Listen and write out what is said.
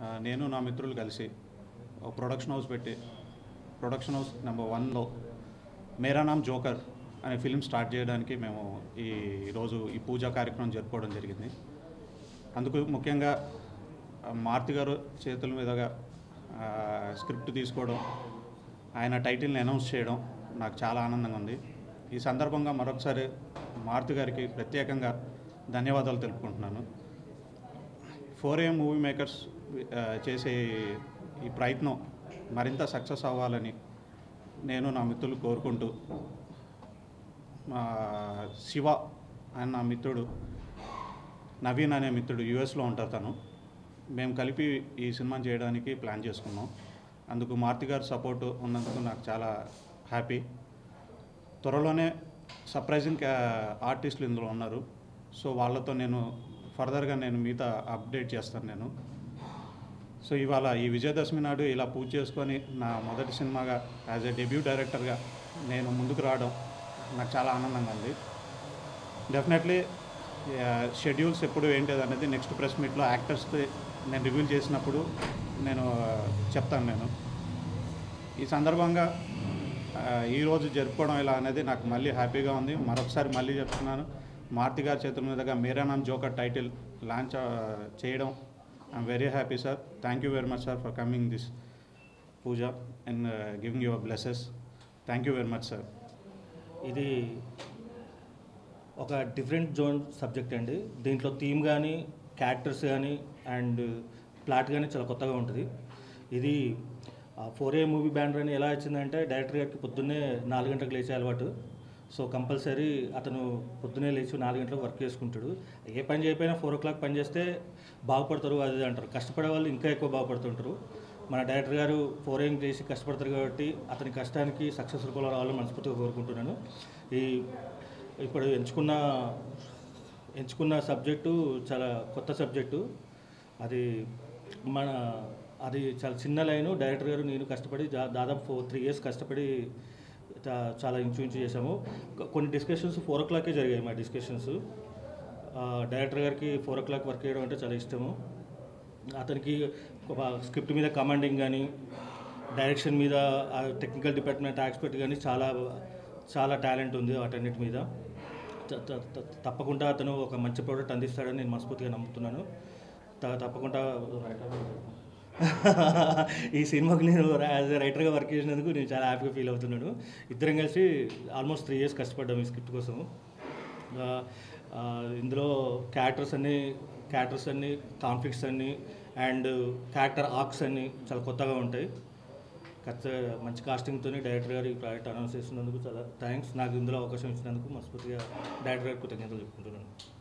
నేను నా మిత్రులు కలిసి ఒక ప్రొడక్షన్ హౌస్ పెట్టి ప్రొడక్షన్ హౌస్ నెంబర్ 1లో మేరా నామ్ జోకర్ అనే ఫిల్మ్ స్టార్ట్ చేయడానికి మేము ఈరోజు ఈ పూజా కార్యక్రమం జరుపుకోవడం జరిగింది. అందుకు ముఖ్యంగా మారుతి గారు చేతుల మీదుగా స్క్రిప్ట్ తీసుకోవడం, ఆయన టైటిల్ని అనౌన్స్ చేయడం నాకు చాలా ఆనందంగా ఉంది. ఈ సందర్భంగా మరొకసారి మారుతి గారికి ప్రత్యేకంగా ధన్యవాదాలు తెలుపుకుంటున్నాను. 4AM మూవీ మేకర్స్ చేసే ఈ ప్రయత్నం మరింత సక్సెస్ అవ్వాలని నేను నా మిత్రులు కోరుకుంటూ, శివ ఆయన నా మిత్రుడు, నవీన్ అనే మిత్రుడు యుఎస్లో ఉంటారు. తను మేము కలిపి ఈ సినిమాని చేయడానికి ప్లాన్ చేసుకున్నాం. అందుకు మారుతి గారు సపోర్టు ఉన్నందుకు నాకు చాలా హ్యాపీ. త్వరలోనే సర్ప్రైజింగ్ ఆర్టిస్టులు ఇందులో ఉన్నారు. సో వాళ్ళతో నేను ఫర్దర్గా మీతో అప్డేట్ చేస్తాను. సో ఇవాళ ఈ విజయదశమి నాడు ఇలా పూజ చేసుకొని నా మొదటి సినిమాగా యాజ్ ఏ డెబ్యూ డైరెక్టర్గా నేను ముందుకు రావడం నాకు చాలా ఆనందంగా ఉంది. డెఫినెట్లీ షెడ్యూల్స్ ఎప్పుడు ఏంటిది అనేది నెక్స్ట్ ప్రెస్ మీట్లో యాక్టర్స్తో నేను రివీల్ చేసినప్పుడు నేను చెప్తాను. ఈ సందర్భంగా ఈరోజు జరుపుకోవడం ఇలా అనేది నాకు మళ్ళీ హ్యాపీగా ఉంది. మరొకసారి మళ్ళీ చెప్తున్నాను, మారుతి గారి చేతుల మీదుగా మేరా నామ్ జోకర్ టైటిల్ లాంచ్ చేయడం I'm very happy sir. Thank you very much sir for coming this puja and giving your blesses. Thank you very much sir. ఇది ఒక డిఫరెంట్ జోన్ సబ్జెక్ట్ అండి. దీంట్లో థీమ్ కానీ, క్యారెక్టర్స్ కానీ అండ్ ప్లాట్ కానీ చాలా కొత్తగా ఉంటుంది. ఇది 4AM మూవీ బ్యానర్ అని ఎలా వచ్చిందంటే, డైరెక్టర్ గారికి పొద్దున్నే 4 గంటలకు లేచే అలవాటు. సో కంపల్సరీ అతను పొద్దున్నే లేచి 4 గంటలకు వర్క్ చేసుకుంటాడు. ఏ పని చేయకపోయినా 4 o'clock పని చేస్తే బాగుపడతారు అది అంటారు. కష్టపడే వాళ్ళు ఇంకా ఎక్కువ బాగుపడుతుంటారు. మన డైరెక్టర్ గారు 4AM చేసి కష్టపడతారు కాబట్టి అతని కష్టానికి సక్సెస్ఫుల్ కూడా రావాలని మనస్ఫూర్తిగా కోరుకుంటున్నాను. ఇప్పుడు ఎంచుకున్న సబ్జెక్టు చాలా కొత్త సబ్జెక్టు. అది చాలా చిన్న లైను. డైరెక్టర్ గారు నేను కష్టపడి దాదాపు 3 years కష్టపడి చాలా ఇంచు చేసాము. కొన్ని డిస్కషన్స్ 4 o'clock జరిగాయి. మా డిస్కషన్స్ డైరెక్టర్ గారికి 4 o'clock వర్క్ చేయడం అంటే చాలా ఇష్టము. అతనికి స్క్రిప్ట్ మీద కమాండింగ్ కానీ, డైరెక్షన్ మీద, టెక్నికల్ డిపార్ట్మెంట్ ఎక్స్పర్ట్ కానీ చాలా టాలెంట్ ఉంది. వాటన్నిటి మీద తప్పకుండా అతను ఒక మంచి ప్రోడక్ట్ అందిస్తాడని నేను మనస్ఫూర్తిగా నమ్ముతున్నాను. తప్పకుండా ఈ సినిమాకి నేను యాజ్ ఎ రైటర్గా వర్క్ చేసినందుకు నేను చాలా హ్యాపీగా ఫీల్ అవుతున్నాను. ఇద్దరం కలిసి ఆల్మోస్ట్ 3 years కష్టపడ్డాము ఈ స్క్రిప్ట్ కోసం. ఇందులో క్యారెక్టర్స్ అన్నీ కాన్ఫ్లిక్ట్స్ అన్నీ అండ్ క్యారెక్టర్ ఆర్క్స్ అన్నీ చాలా కొత్తగా ఉంటాయి. మంచి కాస్టింగ్తో డైరెక్టర్ గారు ఈ ప్రాజెక్ట్ అనౌన్స్ చేస్తున్నందుకు చాలా థ్యాంక్స్. నాకు ఇందులో అవకాశం ఇచ్చినందుకు మనస్ఫూర్తిగా డైరెక్టర్ గారికి కృతజ్ఞతలు చెప్పుకుంటున్నాను.